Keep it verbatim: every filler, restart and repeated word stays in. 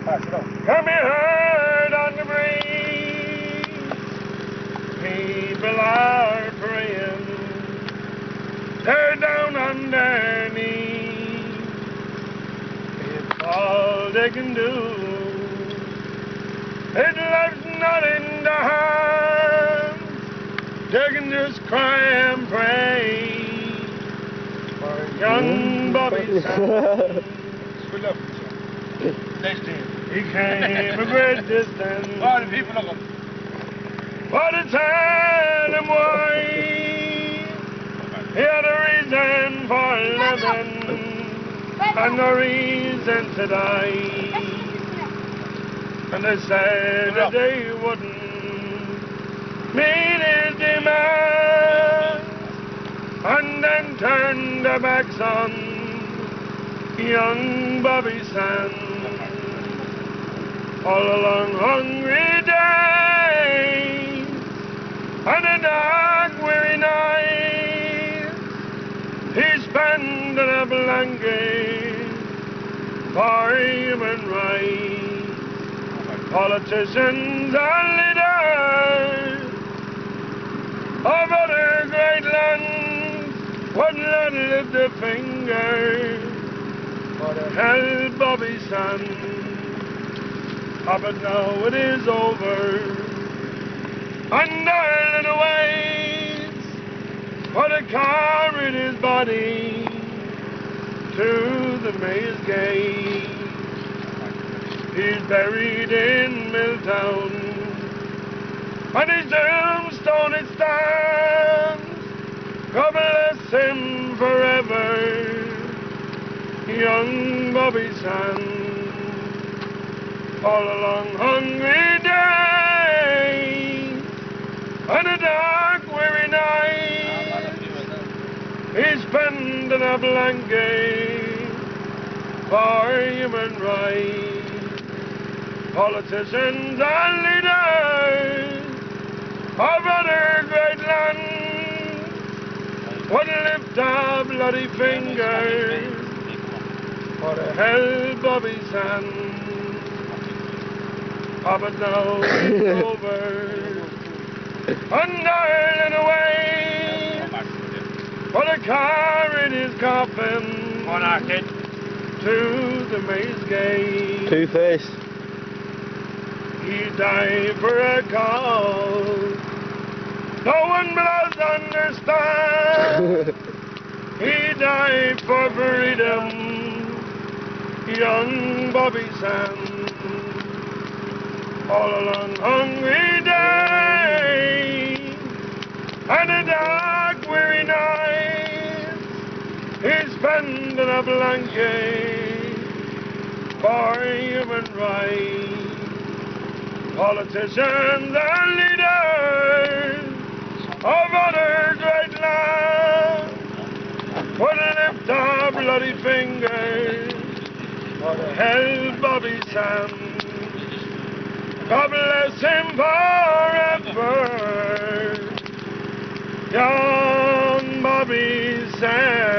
Can be heard on the breeze. People are praying. They're down on their knees. It's all they can do. It left not in their hands. They can just cry and pray for young Bobby's son. He came a great distance. But to tell him why he had a reason for living and no reason to die. And they said that they wouldn't meet his demands and then turned their backs on young Bobby Sands. All along hungry days and a dark weary night, he spent in a blanket for human rights. Politicians and leaders of other great lands wouldn't let lift their finger for to help Bobby Sands. Ah, but now it is over, and Ireland awaits for to carry his body to the Mayor's Gate. He's buried in Milltown, and his tombstone it stands. God bless him forever, young Bobby Sands. All along hungry days and a dark weary night, he spent in a blanket for human rights. Politicians and leaders of other great lands would lift a bloody finger for to help Bobby Sands. Ah, but now it's over, and Ireland awaits for the car in his coffin to the Mayor's Gate. Two-Face. He died for a cause no one does understand. He died for freedom, young Bobby Sands. All along hungry days and a dark weary night, he spent in a blanket for human rights. Politicians and leaders of other great lands would lift a bloody finger for to help Bobby Sands. God bless him forever, young Bobby Sands.